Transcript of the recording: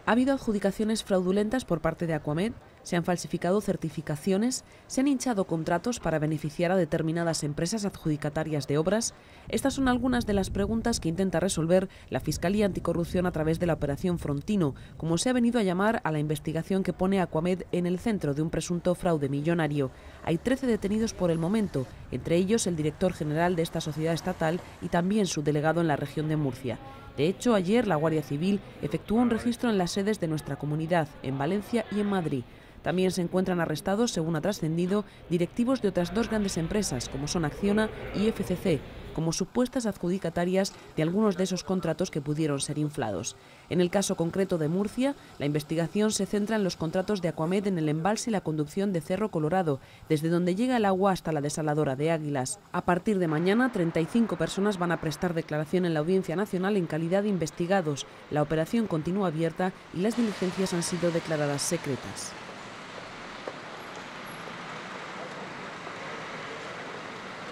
Ha habido adjudicaciones fraudulentas por parte de Aquamed, se han falsificado certificaciones, se han hinchado contratos para beneficiar a determinadas empresas adjudicatarias de obras. Estas son algunas de las preguntas que intenta resolver la Fiscalía Anticorrupción a través de la Operación Frontino, como se ha venido a llamar a la investigación que pone a Aquamed en el centro de un presunto fraude millonario. Hay 13 detenidos por el momento, entre ellos el director general de esta sociedad estatal y también su delegado en la región de Murcia. De hecho, ayer la Guardia Civil efectuó un registro en las sedes de nuestra comunidad, en Valencia y en Madrid. También se encuentran arrestados, según ha trascendido, directivos de otras dos grandes empresas, como son Acciona y FCC, como supuestas adjudicatarias de algunos de esos contratos que pudieron ser inflados. En el caso concreto de Murcia, la investigación se centra en los contratos de Aquamed en el embalse y la conducción de Cerro Colorado, desde donde llega el agua hasta la desaladora de Águilas. A partir de mañana, 35 personas van a prestar declaración en la Audiencia Nacional en calidad de investigados. La operación continúa abierta y las diligencias han sido declaradas secretas.